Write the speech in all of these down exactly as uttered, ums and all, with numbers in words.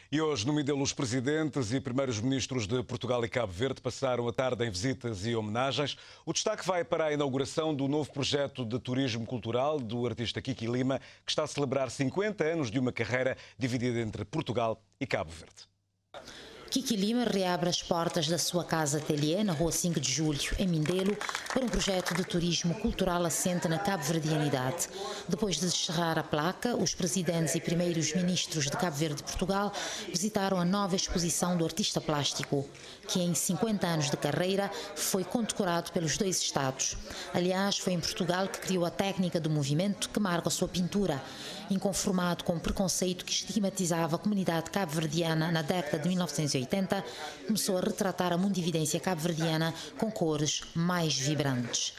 E hoje, no Mindelo, os presidentes e primeiros ministros de Portugal e Cabo Verde passaram a tarde em visitas e homenagens. O destaque vai para a inauguração do novo projeto de turismo cultural do artista Kiki Lima, que está a celebrar cinquenta anos de uma carreira dividida entre Portugal e Cabo Verde. Kiki Lima reabre as portas da sua casa-ateliê na Rua cinco de Julho, em Mindelo, para um projeto de turismo cultural assente na cabo-verdianidade. Depois de descerrar a placa, os presidentes e primeiros ministros de Cabo Verde e Portugal visitaram a nova exposição do artista plástico, que em cinquenta anos de carreira foi condecorado pelos dois Estados. Aliás, foi em Portugal que criou a técnica do movimento que marca a sua pintura, inconformado com o preconceito que estigmatizava a comunidade cabo-verdiana na década de mil novecentos e oitenta, começou a retratar a mundividência cabo-verdiana com cores mais vibrantes.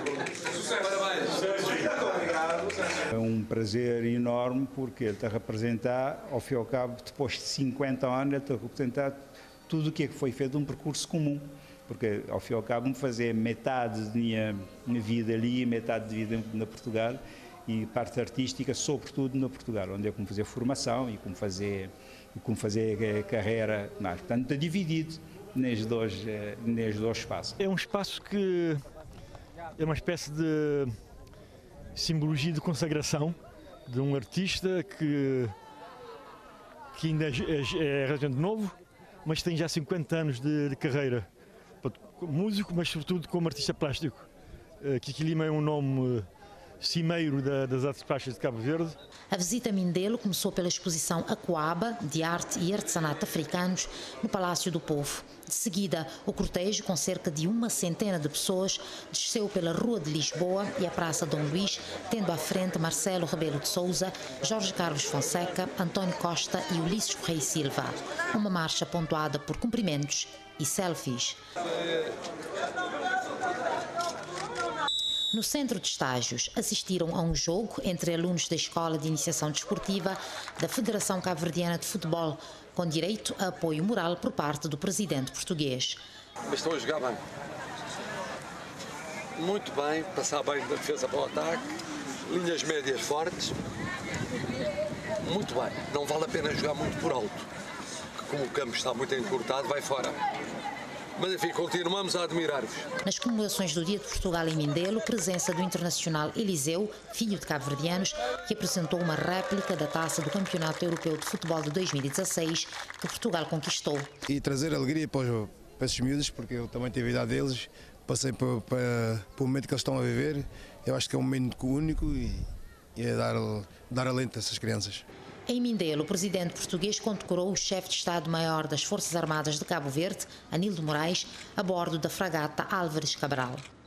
É um prazer enorme porque ele está a representar, ao fim e ao cabo, depois de cinquenta anos, ele está a representar tudo o que foi feito um percurso comum. Porque, ao fim e ao cabo, fazer metade da minha, minha vida ali, metade de vida na Portugal, e parte artística, sobretudo na Portugal, onde é como fazer formação e como fazer, como fazer carreira. Não, portanto, está dividido nestes dois, nestes dois espaços. É um espaço que é uma espécie de simbologia de consagração de um artista que, que ainda é, é relativamente novo, mas tem já cinquenta anos de, de carreira. Músico, mas sobretudo como artista plástico. Kiki Lima é um nome cimeiro das artes plásticas de Cabo Verde. A visita a Mindelo começou pela exposição Aquaba, de arte e artesanato africanos, no Palácio do Povo. De seguida, o cortejo, com cerca de uma centena de pessoas, desceu pela Rua de Lisboa e a Praça Dom Luís, tendo à frente Marcelo Rebelo de Sousa, Jorge Carlos Fonseca, António Costa e Ulisses Correia Silva. Uma marcha pontuada por cumprimentos e selfies. No centro de estágios, assistiram a um jogo entre alunos da Escola de Iniciação Desportiva da Federação Cabo-Verdiana de Futebol, com direito a apoio moral por parte do presidente português. Mas estão a jogar bem. Muito bem, passar bem da defesa para o ataque, linhas médias fortes. Muito bem, não vale a pena jogar muito por alto, porque como o campo está muito encurtado, vai fora. Mas enfim, continuamos a admirar-vos. Nas comemorações do Dia de Portugal em Mindelo, presença do internacional Eliseu, filho de cabo-verdianos, que apresentou uma réplica da taça do Campeonato Europeu de Futebol de dois mil e dezasseis, que Portugal conquistou. E trazer alegria para, os, para esses miúdos, porque eu também tive a idade deles, passei para, para, para o momento que eles estão a viver. Eu acho que é um momento único e, e é dar, dar alento a essas crianças. Em Mindelo, o presidente português condecorou o chefe de Estado-Maior das Forças Armadas de Cabo Verde, Anildo Moraes, a bordo da fragata Álvares Cabral.